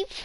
5.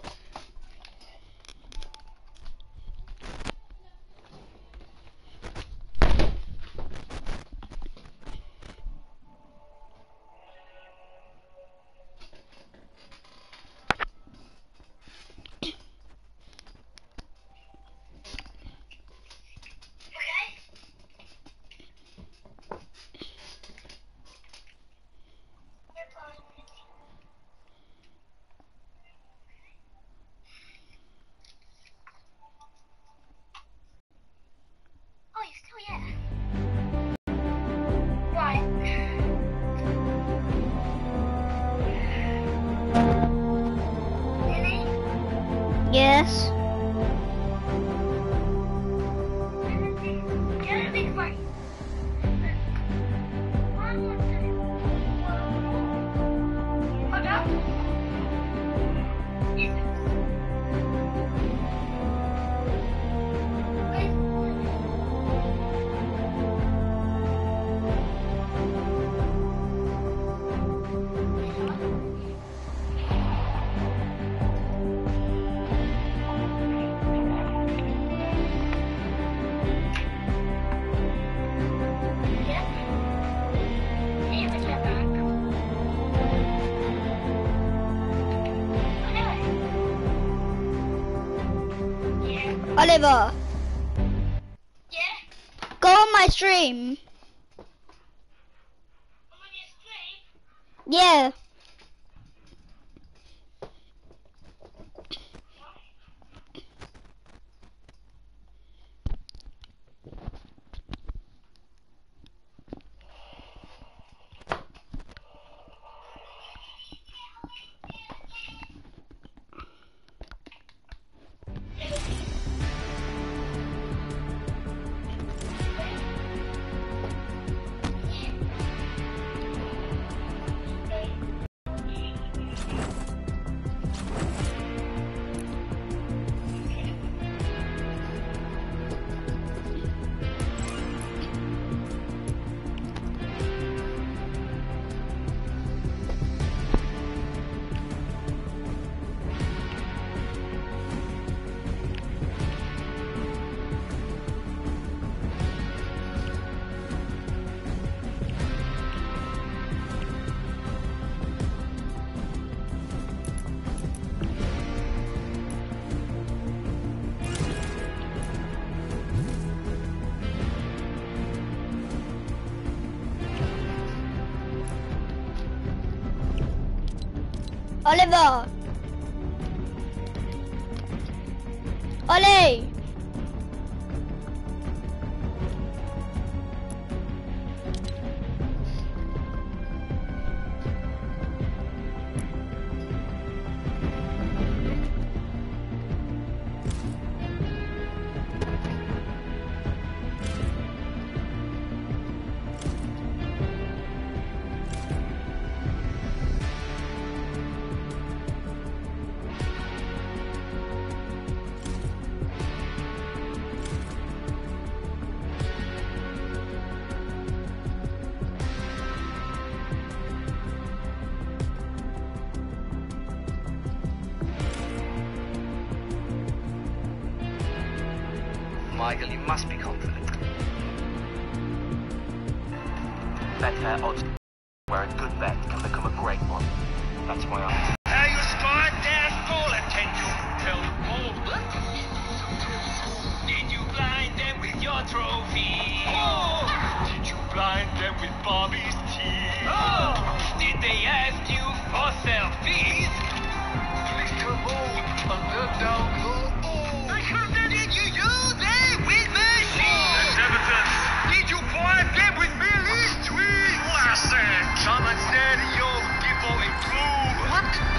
Yes. Oliver. Yeah? Go on my stream. I'm on your stream? Yeah. Oliver. Ollie. Michael, you must be confident. Betfair odds where a good bet can become a great one. That's why I'm... How you start there's full attention. Tell did you blind them with your trophy? Oh! Did you blind them with Bobby's tea? Oh! Did they ask you for selfies? Please come on, under down low. Did you use it with machine? There's evidence. Did you bribe them with Millie's tweet? Listen, come and steady your give or improve. What?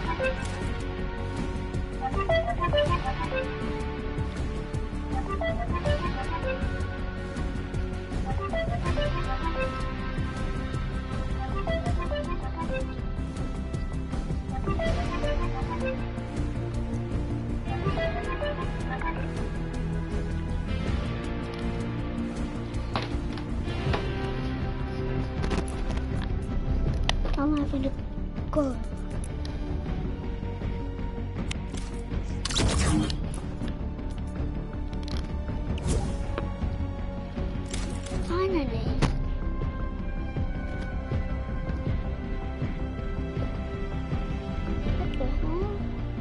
I'm having to go. Finally. What the hell?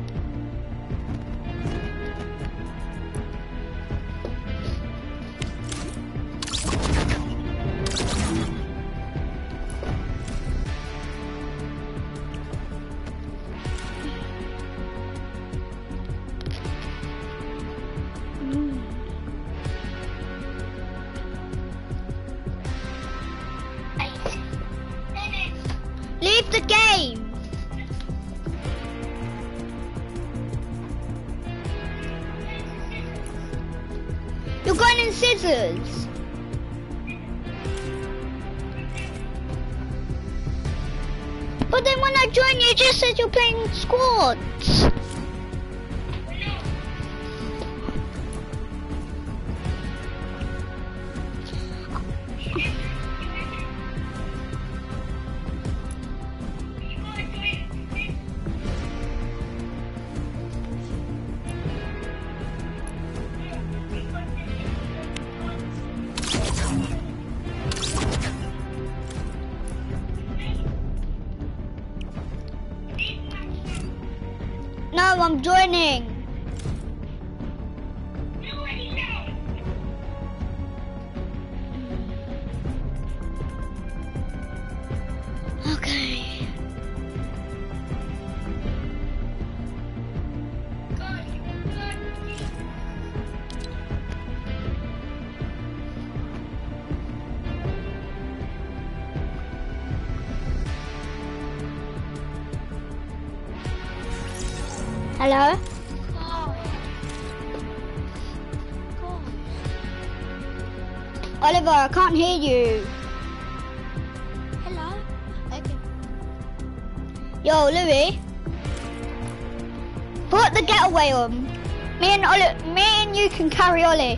Leave the game! You're going in scissors! But then when I join you, it just says you're playing squads! No, I'm joining. Okay. Hello? Oliver, I can't hear you. Hello? Okay. Yo, Louis. Put the getaway on. Me and you can carry Ollie.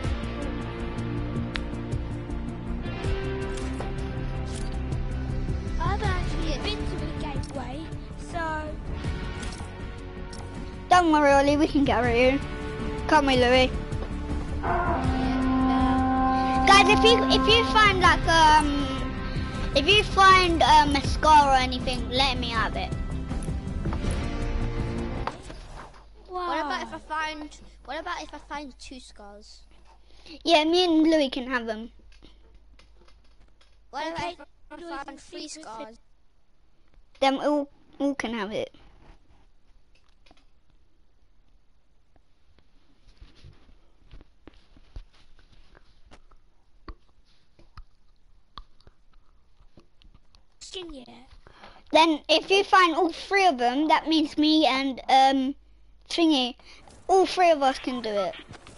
I've actually been to the gateway, so... Don't worry, Ollie, we can carry you. Come with Louis. Guys, if you find like if you find a scar or anything, let me have it. Wow. What about if I find 2 scars? Yeah, me and Louis can have them. What Okay. about if I find 3 scars? Then all can have it. Yeah. Then if you find all 3 of them, that means me and Thingy, all 3 of us can do it.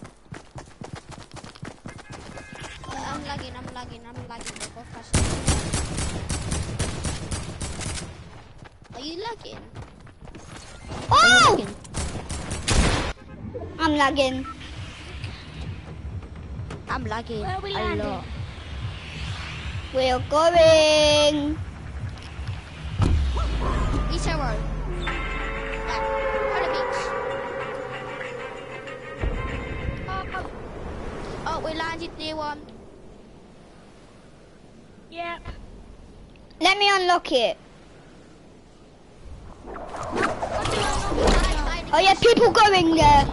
I'm lagging. Go fast. Are you lagging? Oh! I'm lagging. I'm lagging. Where are we a landing? lot. We're going. East Road. How the beach. Oh, we landed near one. Yeah. Let me unlock it. Oh yeah, people going there.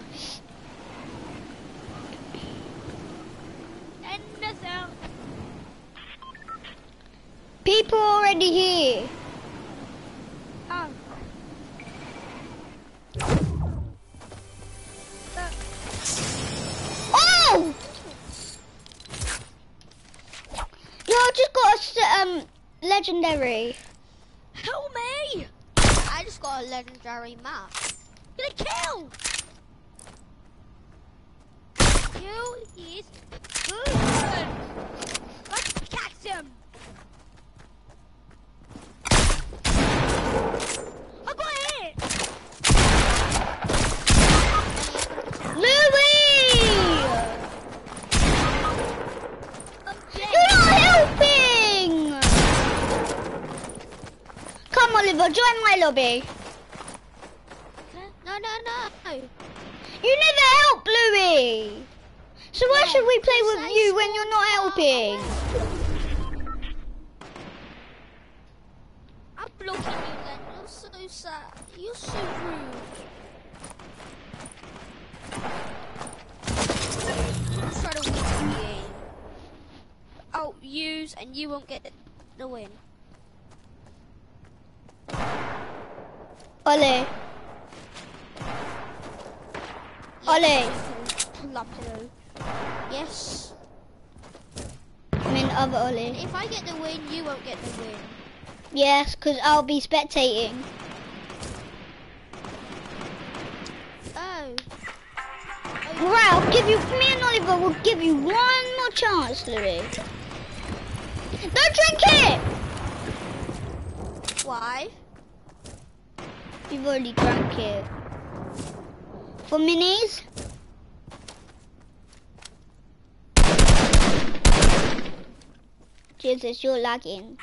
People already here. Oh. Oh! Yo, I just got a legendary. Help me! I just got got a legendary map. Get a kill! Kill is good! Let's catch him! I got hit! Louis! You're not helping! Come, Oliver, join my lobby. No. You never help, Louis. So why should we play with you when you're not helping? I'm blocking you then. You're so sad. You're so rude. I'm trying to win the game. I'll use and you won't get the win. Ollie. Ollie. Yes. I mean other Ollie. If I get the win, you won't get the win. Yes, because I'll be spectating. Oh. Right, I'll give you, me and Oliver will give you one more chance, Louis. Don't drink it! Why? You've already drank it. For minis? Jesus, you're lagging.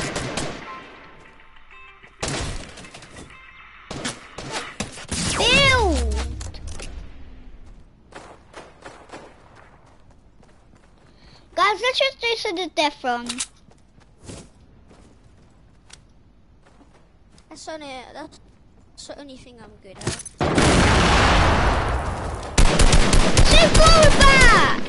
Build! Guys, let's just do to the death run. That's the only thing I'm good at. Say forward back!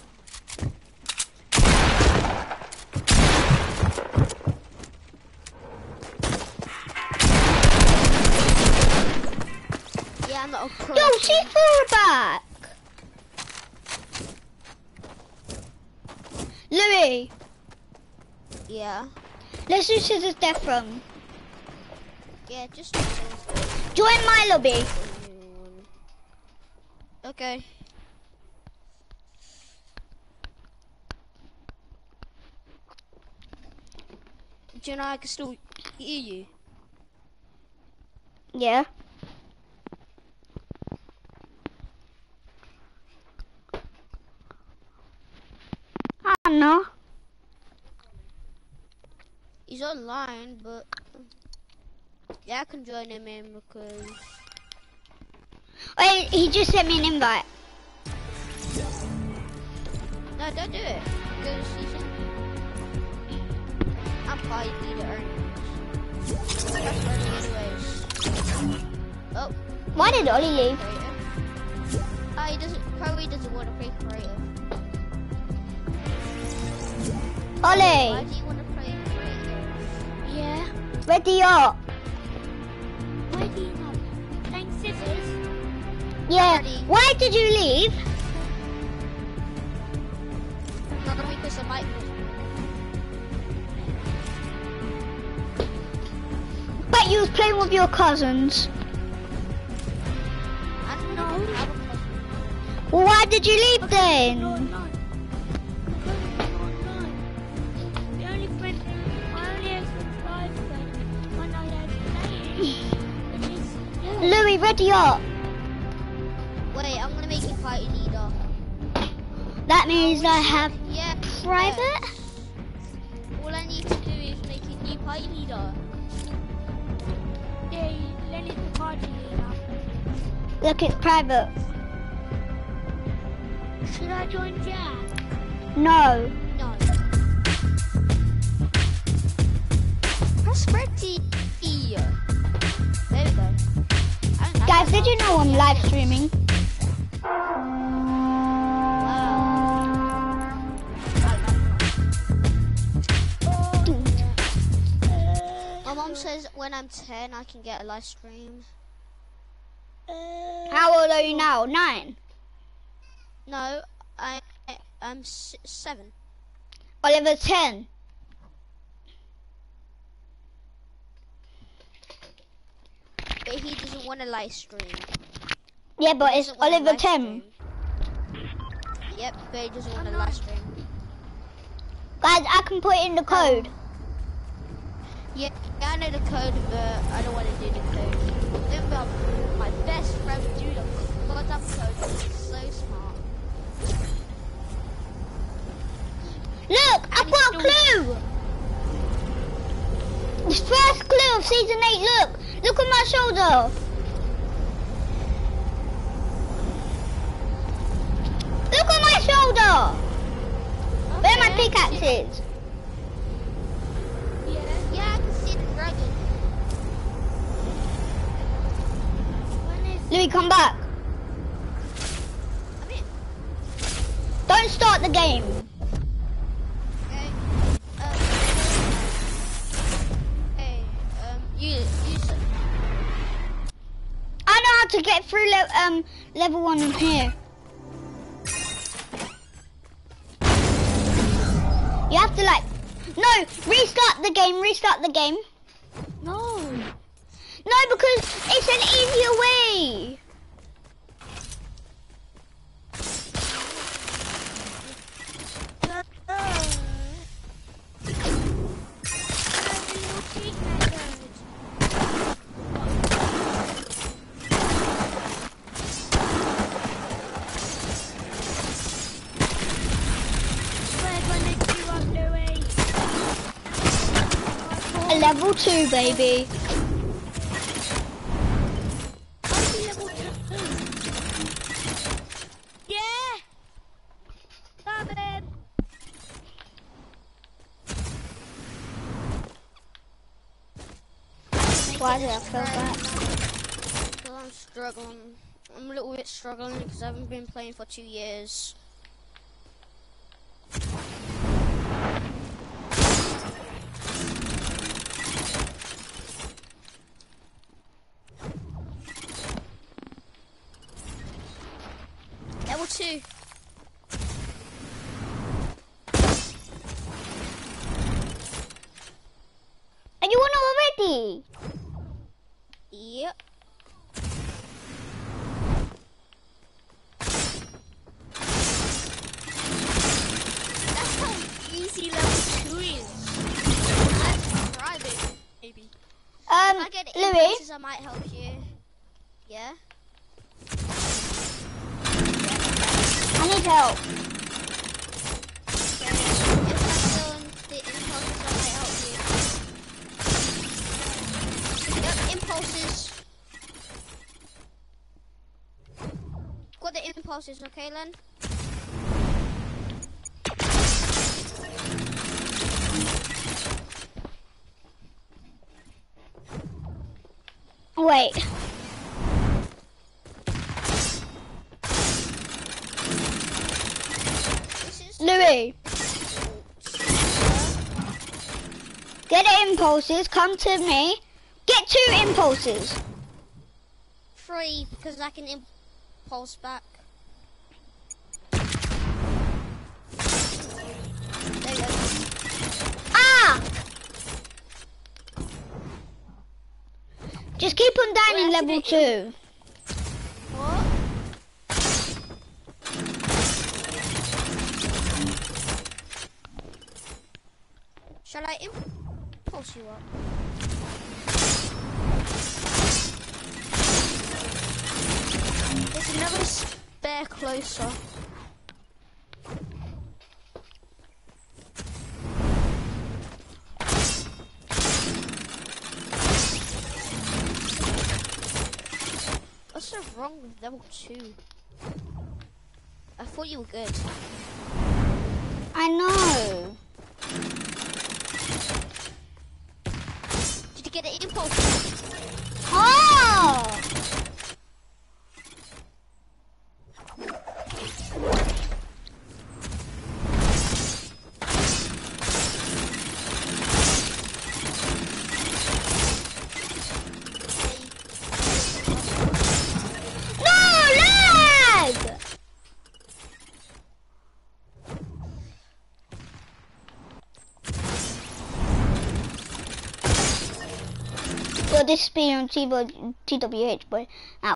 Yeah, I'm not a pro. Yo, say forward back! Louis, Yeah. let's do to the death run. Yeah, just Join my lobby. okay. Do you know I can still hear you? Yeah. I don't know. He's online, but yeah, I can join him in because Wait, he just sent me an invite. no, don't do it because he's in. I'm probably leader earnings. That's earning anyways. Oh. Why did Ollie leave? He probably doesn't want to play creative. Why Ollie, do you want to play creative? Yeah. ready up. Ready up. Playing scissors. Yeah. Ready. Why did you leave? Not because of my. Bet you was playing with your cousins. I don't know. Well, why did you leave Not then? online. The only friend, my only live friend, when I was playing, which is you. Louis, ready up. Wait, I'm gonna make you party leader. That means I have Yeah. private. All I need to do is make a new party leader. Yeah, Lenny's the party leader. Look, it's private. Should I join Jack? No. No. Press ready. There we go. Guys, did you know I'm live streaming? My mom says when I'm 10 I can get a live stream. How old are you now? 9. No, I'm 7. Oliver, 10. but he doesn't want a live stream. Yeah, but He it's doesn't want a Oliver live Tim. stream. Yep, but he doesn't want a live stream. Guys, I can put in the code. Yeah, I know the code, but I don't want to do the code. Remember, my best friend would do the goddamn code. He's so smart. Look, I've got a clue. The first clue of season 8. Look on my shoulder. Look on my shoulder. Where are my pickaxes? Yeah, I can see the dragon. Louis, come back. I'm in. Don't start the game. Okay. Hey, you said. I know how to get through level 1 in here. You have to no, restart the game. No. No, because it's an easier way. A level 2, baby. Yeah. Stop it. Why did I feel that? Because I'm struggling. I'm a little bit struggling because I haven't been playing for 2 years. Level 2. And you won already? Yep. That's how easy level 2 is. I'm driving, maybe. If I get Louis? impulses, I might help you. Yeah? I need help. Okay. If I don't the impulses, I might help you. Yep, impulses. Got the impulses, okay, Len? Wait. This is Louis, get the impulses, come to me. Get 2 impulses. 3 because I can impulse back. There you go. Ah! Just keep on down in Wait, level activate 2. What? Shall I impulse you up? There's another spare closer. What's so wrong with level 2? I thought you were good. I know. Did you get an impulse? Oh! Well, this is being on TWH, but out.